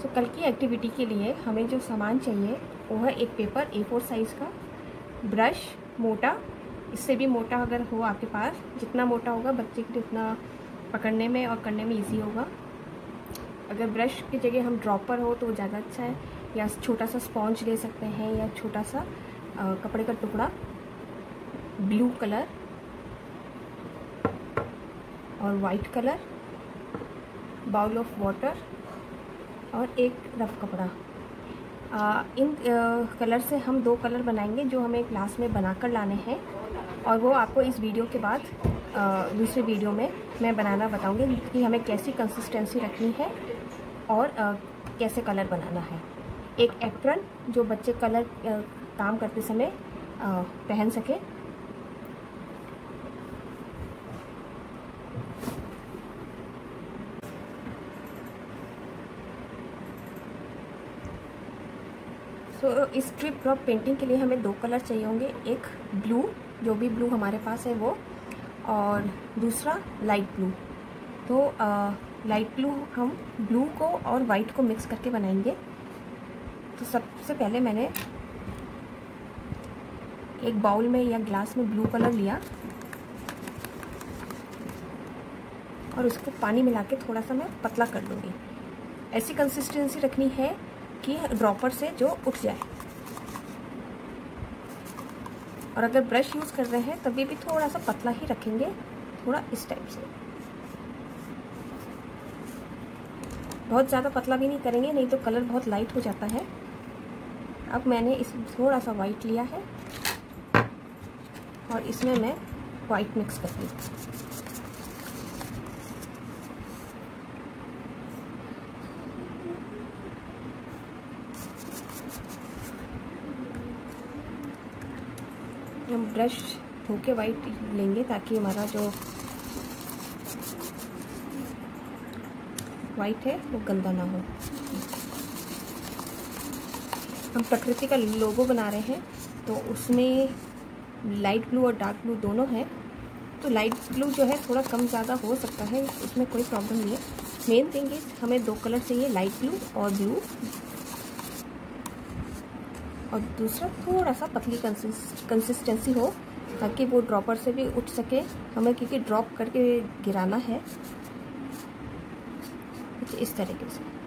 तो कल की एक्टिविटी के लिए हमें जो सामान चाहिए वो है एक पेपर A4 साइज़ का, ब्रश मोटा, इससे भी मोटा अगर हो आपके पास, जितना मोटा होगा बच्चे के लिए उतना पकड़ने में और करने में इजी होगा। अगर ब्रश की जगह हम ड्रॉपर हो तो वो ज़्यादा अच्छा है, या छोटा सा स्पॉन्ज ले सकते हैं, या छोटा सा कपड़े का टुकड़ा, ब्लू कलर और white colour, bowl of water और एक रफ कपड़ा। इन कलर से हम 2 कलर बनाएंगे जो हमें क्लास में बनाकर लाने हैं, और वो आपको इस वीडियो के बाद दूसरे वीडियो में मैं बनाना बताऊंगी कि हमें कैसी कंसिस्टेंसी रखनी है और कैसे कलर बनाना है। एक एप्रन जो बच्चे कलर काम करते समय पहन सके। तो इस स्ट्रिप ड्रॉप पेंटिंग के लिए हमें 2 कलर चाहिए होंगे, एक ब्लू, जो भी ब्लू हमारे पास है वो, और दूसरा लाइट ब्लू। तो लाइट ब्लू हम ब्लू को और वाइट को मिक्स करके बनाएंगे। तो सबसे पहले मैंने एक बाउल में या ग्लास में ब्लू कलर लिया और उसको पानी मिला के थोड़ा सा मैं पतला कर लूँगी। ऐसी कंसिस्टेंसी रखनी है कि ड्रॉपर से जो उठ जाए, और अगर ब्रश यूज़ कर रहे हैं तभी भी थोड़ा सा पतला ही रखेंगे, थोड़ा इस टाइप से। बहुत ज़्यादा पतला भी नहीं करेंगे, नहीं तो कलर बहुत लाइट हो जाता है। अब मैंने इसमें थोड़ा सा वाइट लिया है और इसमें मैं वाइट मिक्स कर दी। हम ब्रश धो के वाइट लेंगे ताकि हमारा जो वाइट है वो गंदा ना हो। हम प्रकृति का लोगो बना रहे हैं, तो उसमें लाइट ब्लू और डार्क ब्लू दोनों है। तो लाइट ब्लू जो है थोड़ा कम ज़्यादा हो सकता है, उसमें कोई प्रॉब्लम नहीं है। मेन थिंग इज हमें 2 कलर चाहिए, लाइट ब्लू और ब्लू, और दूसरा थोड़ा सा पतली कंसिस्टेंसी हो ताकि वो ड्रॉपर से भी उठ सके हमें, क्योंकि ड्रॉप करके गिराना है कुछ इस तरीके से।